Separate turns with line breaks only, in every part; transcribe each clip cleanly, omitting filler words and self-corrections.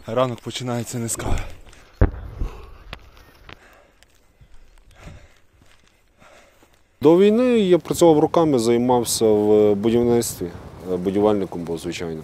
ранок починається не з кави.
До війни я працював руками, займався в будівництві, будівельником був, звичайно.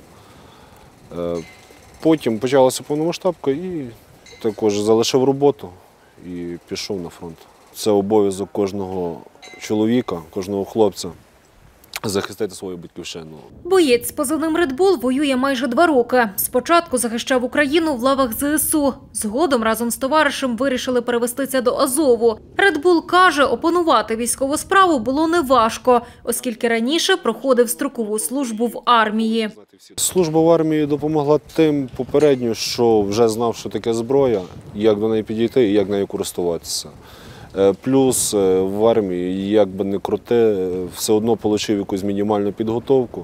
Потім почалася повномасштабка і також залишив роботу і пішов на фронт. Це обов'язок кожного чоловіка, кожного хлопця захистити свою батьківщину.
Боєць з позивним «Ред Булл» воює майже 2 роки. Спочатку захищав Україну в лавах ЗСУ. Згодом разом з товаришем вирішили перевестися до Азову. «Ред Булл» каже, опанувати військову справу було неважко, оскільки раніше проходив строкову службу в армії.
Служба в армії допомогла тим попередньо, що вже знав, що таке зброя, як до неї підійти і як нею користуватися. Плюс в армії, як би не крути, все одно отримав якусь мінімальну підготовку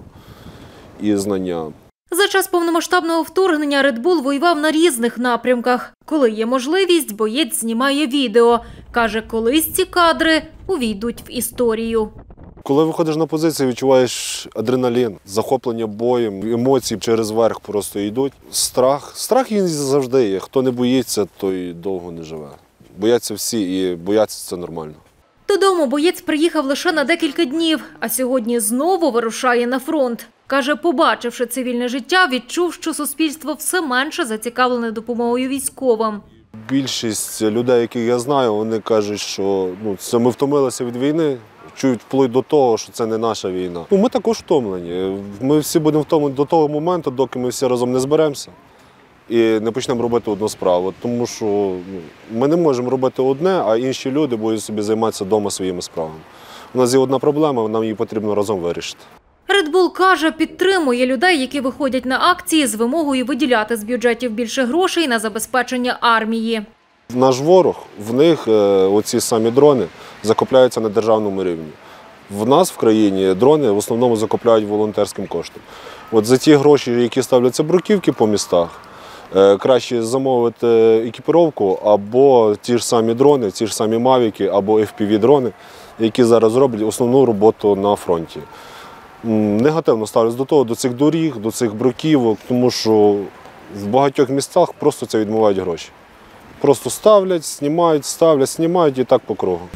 і знання.
За час повномасштабного вторгнення «Ред Булл» воював на різних напрямках. Коли є можливість, боєць знімає відео. Каже, колись ці кадри увійдуть в історію.
Коли виходиш на позицію, відчуваєш адреналін, захоплення боєм, емоції через верх просто йдуть. Страх він завжди є. Хто не боїться, той довго не живе. Бояться всі і бояться – це нормально.
Додому боєць приїхав лише на декілька днів, а сьогодні знову вирушає на фронт. Каже, побачивши цивільне життя, відчув, що суспільство все менше зацікавлене допомогою військовим.
Більшість людей, яких я знаю, вони кажуть, що це ми втомилися від війни, чують вплоть до того, що це не наша війна. Ми також втомлені. Ми всі будемо втомлені до того моменту, доки ми всі разом не зберемося і не почнемо робити одну справу. Тому що ми не можемо робити одне, а інші люди будуть собі займатися вдома своїми справами. У нас є одна проблема, нам її потрібно разом вирішити.
«Ред Булл» каже, підтримує людей, які виходять на акції з вимогою виділяти з бюджетів більше грошей на забезпечення армії.
Наш ворог, в них оці самі дрони закупляються на державному рівні. В нас в країні дрони в основному закупляють волонтерським коштом. От за ті гроші, які ставляться бруківки по містах, краще замовити екіпіровку або ті ж самі дрони, ті ж самі мавіки або FPV-дрони, які зараз роблять основну роботу на фронті. Негативно ставлюсь до цих доріг, до цих бруківок, тому що в багатьох містах просто це відмивають гроші. Просто ставлять, знімають і так по кругу.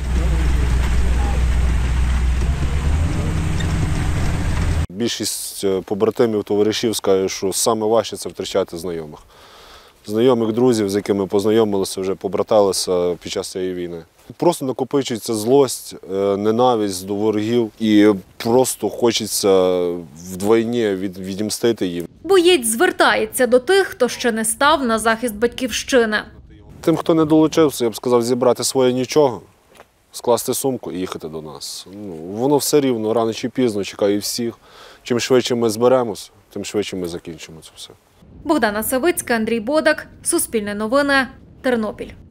Більшість побратимів, товаришів скаже, що саме важче – це втрачати знайомих. Знайомих, друзів, з якими познайомилися, вже побраталися під час цієї війни. Просто накопичується злость, ненависть до ворогів і просто хочеться вдвойні відімстити їм.
Боєць звертається до тих, хто ще не став на захист батьківщини.
Тим, хто не долучився, я б сказав, зібрати своє нічого, скласти сумку і їхати до нас. Воно все рівно, рано чи пізно, чекає всіх. Чим швидше ми зберемось, тим швидше ми закінчимо це все.
Богдана Савицька, Андрій Бодак, Суспільне новини, Тернопіль.